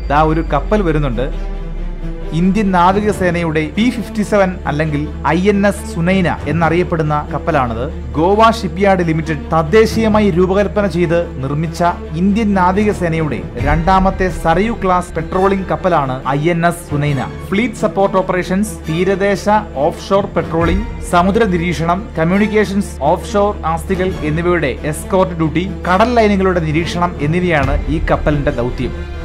ദാ ഒരു കപ്പൽ വരുന്നുണ്ട്. ഇന്ത്യൻ നാവികസേനയുടെ P57 അല്ലെങ്കിൽ INS സുനൈന എന്നറിയപ്പെടുന്ന കപ്പലാണിത്. ഗോവ ഷിപ്പ്യാർഡ് ലിമിറ്റഡ് തദ്ദേശീയമായി രൂപകൽപ്പന ചെയ്ത് നിർമ്മിച്ച ഇന്ത്യൻ നാവികസേനയുടെ രണ്ടാമത്തെ സരയു ക്ലാസ് പെട്രോളിംഗ് കപ്പലാണ് INS Sunayna. Fleet support operations, തീരദേശ ഓഫ്ഷോർ പെട്രോളിംഗ്, സമുദ്ര നിരീക്ഷണം, കമ്മ്യൂണിക്കേഷൻസ്, ഓഫ്ഷോർ ആസ്തികൾ എന്നിവയുടെ എസ്കോർട്ട് ഡ്യൂട്ടി, കടൽ ലൈനുകളുടെ നിരീക്ഷണം എന്നിവയാണ് ഈ കപ്പലിന്റെ ദൗത്യം.